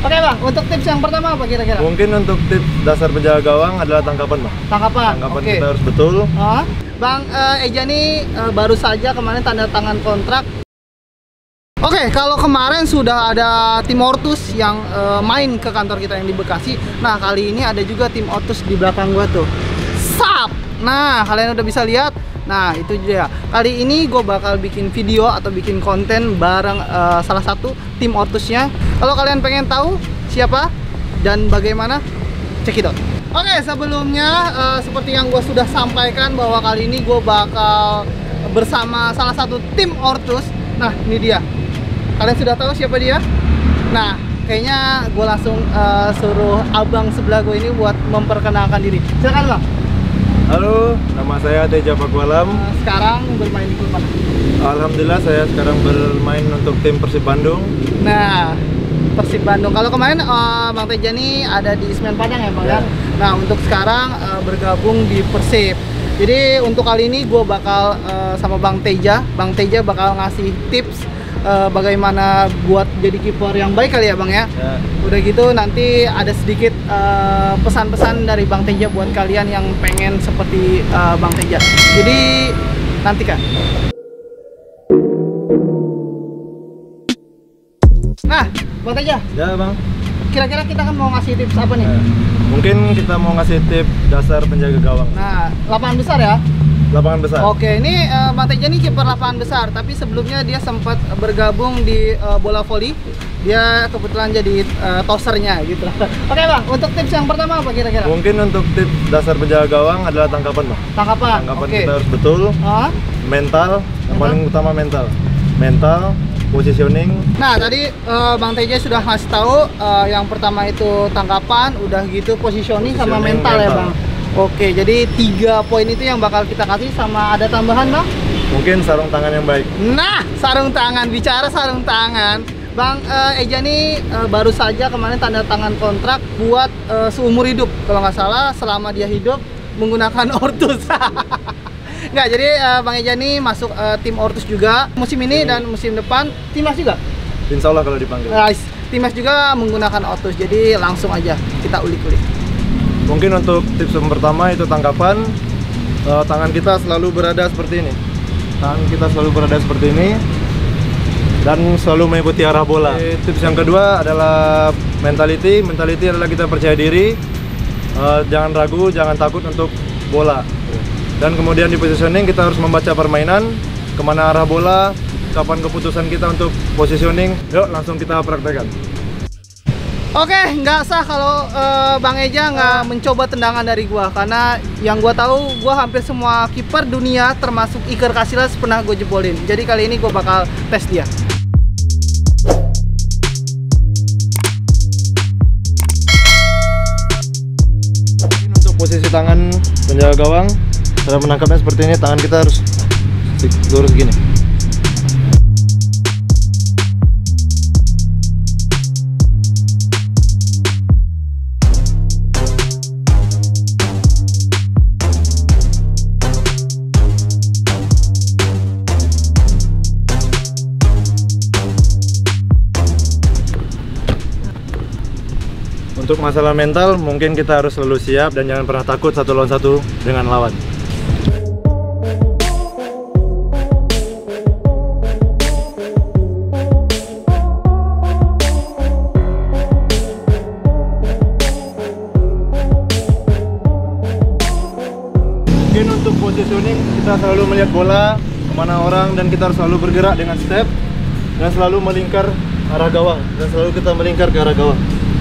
Oke bang, untuk tips yang pertama apa kira-kira? Mungkin untuk tips dasar penjaga gawang adalah tangkapan bang. Tangkapan. Tangkapan Oke. kita harus betul. Bang Eja nih baru saja kemarin tanda tangan kontrak. Oke, kalau kemarin sudah ada tim Ortus yang main ke kantor kita yang di Bekasi. Nah, kali ini ada juga tim Ortus di belakang gua tuh. Sap! Nah, kalian udah bisa lihat. Nah, itu dia. Kali ini gue bakal bikin video atau bikin konten bareng salah satu tim Ortusnya. Kalau kalian pengen tahu siapa dan bagaimana, cekidot. Oke, sebelumnya seperti yang gue sudah sampaikan bahwa kali ini gue bakal bersama salah satu tim Ortus. Nah, ini dia. Kalian sudah tahu siapa dia? Nah, kayaknya gue langsung suruh abang sebelah gue ini buat memperkenalkan diri. Silakan bang. Halo, nama saya Teja Pakualam. Sekarang bermain di klub mana? Alhamdulillah saya sekarang bermain untuk tim Persib Bandung. Nah, Persib Bandung. Kalau kemarin Bang Teja nih ada di Semen Padang ya Bang ya. Nah, untuk sekarang bergabung di Persib. Jadi untuk kali ini gue bakal sama Bang Teja bakal ngasih tips bagaimana buat jadi kiper yang baik kali ya Bang ya. Udah gitu nanti ada sedikit pesan-pesan dari Bang Teja buat kalian yang pengen seperti Bang Teja. Jadi nantikan. Nah, Bang Teja. Ya bang. Kira-kira kita kan mau ngasih tips apa nih? Mungkin kita mau ngasih tips dasar penjaga gawang. Nah, lapangan besar ya. Lapangan besar. Oke, ini Bang Teja nih kiper lapangan besar, tapi sebelumnya dia sempat bergabung di bola voli. Dia kebetulan jadi tossernya gitu. Oke Bang, untuk tips yang pertama apa kira-kira? Mungkin untuk tips dasar penjaga gawang adalah tangkapan bang. Tangkapan. Tangkapan Oke. kita harus betul. Mental, yang paling utama mental. Mental, positioning. Nah, tadi Bang Teja sudah ngasih tahu yang pertama itu tangkapan, udah gitu positioning sama mental ya Bang. Oke, jadi 3 poin itu yang bakal kita kasih, sama ada tambahan Bang? Mungkin sarung tangan yang baik. Nah, sarung tangan, bicara sarung tangan, Bang Eja nih baru saja kemarin tanda tangan kontrak buat seumur hidup. Kalau nggak salah, selama dia hidup menggunakan Ortus. Nggak, jadi Bang Eja nih masuk tim Ortus juga musim ini dan musim depan Timnas juga. Insya Allah kalau dipanggil. Nice. Timnas juga menggunakan Ortus, jadi langsung aja kita ulik-ulik. Mungkin untuk tips yang pertama itu tangkapan. Tangan kita selalu berada seperti ini. Tangan kita selalu berada seperti ini dan selalu mengikuti arah bola. Tips yang kedua adalah mentality. Mentality adalah kita percaya diri. Jangan ragu, jangan takut untuk bola. Dan kemudian di positioning kita harus membaca permainan, kemana arah bola, kapan keputusan kita untuk positioning. Yuk langsung kita praktekkan. Oke, nggak sah kalau Bang Eja nggak mencoba tendangan dari gua, karena yang gua tahu gua hampir semua kiper dunia termasuk Iker Casillas pernah gue jebolin. Jadi kali ini gua bakal tes dia. Untuk posisi tangan penjaga gawang, cara menangkapnya seperti ini. Tangan kita harus lurus gini. Untuk masalah mental, mungkin kita harus selalu siap dan jangan pernah takut satu lawan satu dengan lawan. Mungkin untuk positioning, kita selalu melihat bola, kemana orang, dan kita harus selalu bergerak dengan step dan selalu melingkar arah gawang, dan selalu kita melingkar ke arah gawang.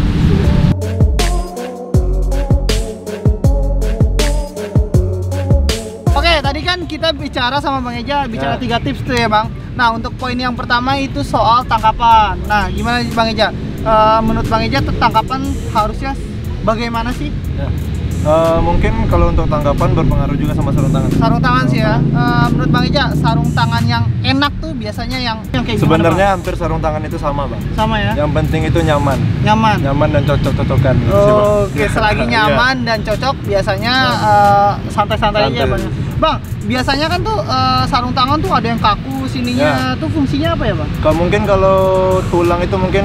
Tadi kan kita bicara sama Bang Eja, bicara 3 tips tuh ya Bang. Nah, untuk poin yang pertama itu soal tangkapan. Nah, gimana Bang Eja? Menurut Bang Eja tangkapan harusnya bagaimana sih? Mungkin kalau untuk tangkapan berpengaruh juga sama sarung tangan. Sarung tangan sih ya. Menurut Bang Eja, sarung tangan yang enak tuh biasanya yang kayak gimana? Sebenarnya hampir sarung tangan itu sama Bang. Sama ya? Yang penting itu nyaman. Nyaman Dan cocok-cocokan. Oke, selagi nyaman dan cocok biasanya santai-santai aja Bang. Bang, biasanya kan tuh sarung tangan tuh ada yang kaku sininya, tuh fungsinya apa ya Bang? Mungkin kalau tulang itu mungkin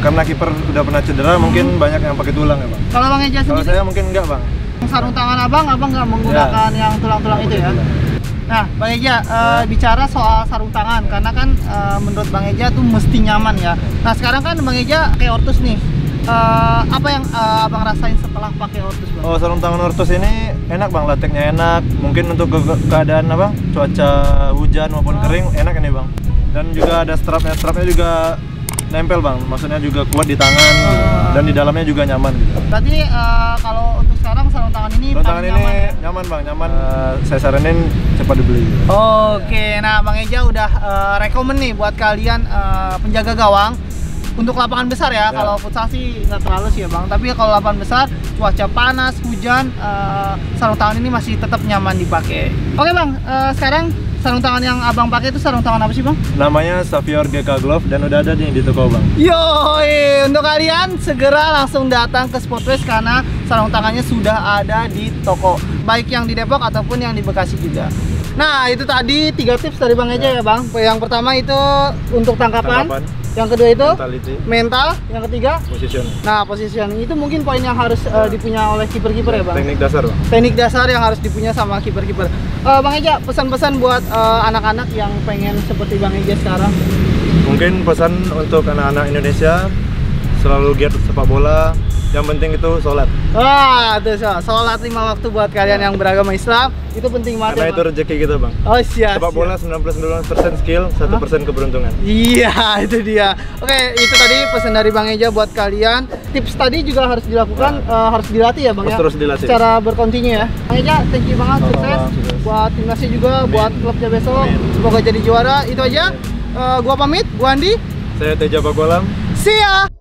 karena kiper udah pernah cedera, mungkin banyak yang pakai tulang ya bang. Kalau Bang Eja Kalau sendiri, saya mungkin enggak bang. sarung tangan abang nggak menggunakan yang tulang-tulang itu ya? Nah, Bang Eja, bicara soal sarung tangan, karena kan menurut Bang Eja tuh mesti nyaman ya. Nah, sekarang kan Bang Eja pakai Ortus nih. Apa yang abang rasain setelah pakai Ortus, Bang? Oh, sarung tangan Ortus ini enak bang, lateknya enak. Mungkin untuk keadaan apa, cuaca hujan maupun kering enak ini bang. Dan juga ada strapnya juga nempel bang, maksudnya juga kuat di tangan dan di dalamnya juga nyaman gitu. Berarti kalau untuk sekarang sarung tangan ini Sarung tangan paling ini ya? nyaman bang, nyaman. Saya saranin cepat dibeli. Oke, nah Bang Eja udah rekomen nih buat kalian penjaga gawang untuk lapangan besar ya. Kalau futsal sih nggak terlalu sih ya Bang, tapi kalau lapangan besar, cuaca panas, hujan, sarung tangan ini masih tetap nyaman dipakai. Oke Bang, sekarang sarung tangan yang abang pakai itu sarung tangan apa sih Bang? Namanya Savior GK Glove dan udah ada nih di toko bang. Yoi, untuk kalian segera langsung datang ke Sportways karena sarung tangannya sudah ada di toko, baik yang di Depok ataupun yang di Bekasi juga. Nah, itu tadi 3 tips dari Bang Eja ya Bang. Yang pertama itu untuk tangkapan. Yang kedua itu mental, yang ketiga position. Nah, positioning itu mungkin poin yang harus dipunya oleh kiper-kiper ya Bang. Teknik dasar bang. Teknik dasar yang harus dipunya sama kiper-kiper. Bang Eja, pesan-pesan buat anak-anak yang pengen seperti Bang Eja sekarang. Mungkin pesan untuk anak-anak Indonesia, selalu giat sepak bola. Yang penting itu sholat. Wah, itu sholat 5 waktu buat kalian yang beragama Islam itu penting banget. Karena ya, itu rezeki kita bang. Oh siap. Sepak bola 99% skill, 1% keberuntungan. Iya, itu dia. Oke, itu tadi pesan dari Bang Eja buat kalian. Tips tadi juga harus dilakukan, harus dilatih ya Bang ya. Terus dilatih. Secara berkontinu ya. Bang Eja, thank you banget, sukses buat timnasnya juga, buat klubnya besok. Semoga jadi juara. Itu aja. Gua pamit, gua Andi. Saya Teja Bagolam. See ya.